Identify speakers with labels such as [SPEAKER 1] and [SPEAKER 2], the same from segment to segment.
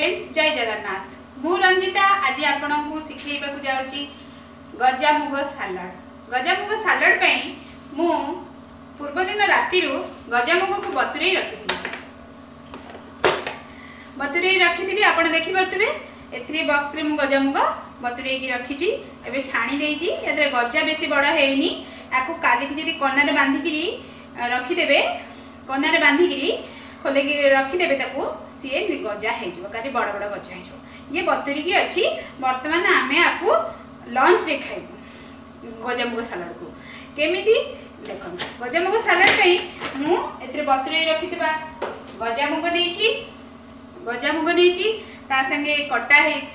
[SPEAKER 1] Friends जय जगन्नाथ मु रंजिता आज आपको शिखेबा जाऊँगी गजामुग सालाड। गजामुग सालाड पई मु पूर्व दिन राति गजामुग को बतुरई रखी आप देखी पारे ए बक्स रे मु गजामुग बतुरई रखी एवं छाणी देती गजा बेसी बड़ हैनी आपको काली जी कनारे बांधिकी रखिदे कनारे बांधिकी खोलिकी रखिदे सी गजा हो काली बड़ बड़ गजा हो ये बतुरिकी अच्छी बर्तमान आम आपको लंच रे खाइबू गजामुग सालाड को केमी देख गजामुग सालाड मुझे बतुरई रखि गजामुग नहीं संगे कटा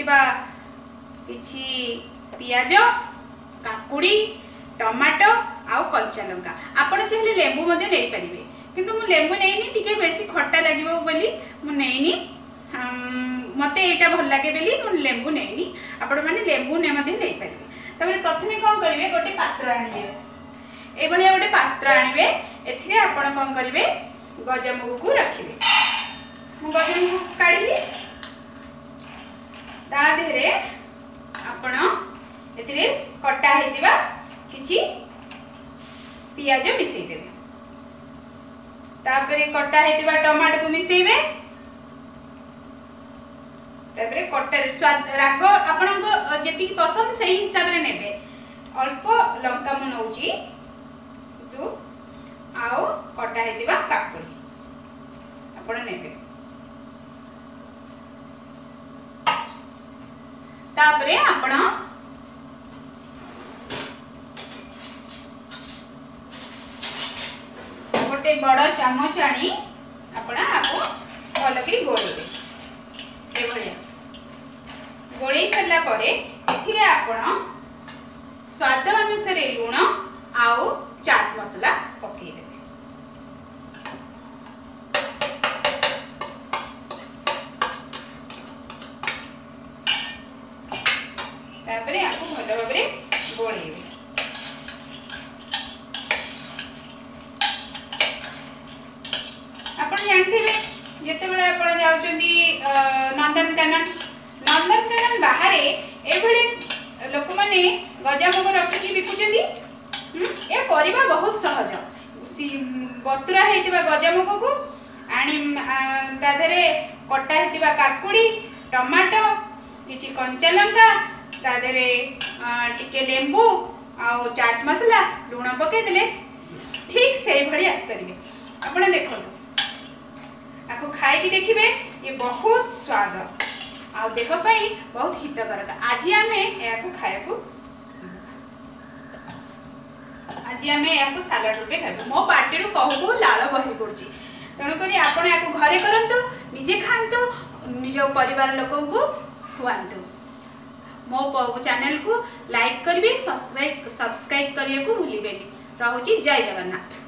[SPEAKER 1] किछि पियाज काकुड़ी टमाटो आउ कच्चा लंका आपण चाहे लेंबू नहीं पारे किंतु मु लेंबू नहीं टिके बेसी खट्टा लगे बोली मुझे मत यहाँ भल लगे बोली मुझे लेंबू नहीं आपण मैंने लेंबू नहीं पारे। तब प्रथम कौन करेंगे गोटे पात्र आने ये गोटे पात्र आने एपण कौन करेंगे गजामुग को रखिए गजामुग काढ़ी ताधे आपण ए कटा होता किछि पियाज मिसेदेवे तापरे कटा होता टमाटो को मिसेबे तापरे कटा स्वाद राग आपण जी पसंद से हिसाब रे नेबे अल्प लंका मु नौची जो आउ कटा होता काकुड़ी आपण नेबे तापरे आपण गोटे बड़ चामच आनी आपण आपको भल कि गोड़े गोड़े सारा पर आपण स्वाद अनुसार लुण आउ चाट मसला पकईदे तापरे आपको भल भाव गोड़े आप जानते जिते बड़े आप नंदनकानन बाहर ये लोक मैंने गजामुग रखिकी बिकुचंती ये करवा बहुत सहज बतुरा होता गजामुग को आनी ताधे कटा होता काकुड़ी टमाटो किछि कंचा लंका ताधे टिके लेंबू आउ चाट मसला लुण पकईदे ठीक से भाई आसपारे आप देखो आपको खाई देखिए ये बहुत स्वाद आ देह पाई बहुत हितकारक। आज आम खाया सालाड रूपे खाइबू मो पार्टी कहू लाल बही पड़ी तेणुक आपको घरे करंतु निजे खातु निज परिवार लोक को खुआंतु मो चैनल को लाइक करेंगे सब्सक्राइब करने को भूलिए। रहुची जय जगन्नाथ।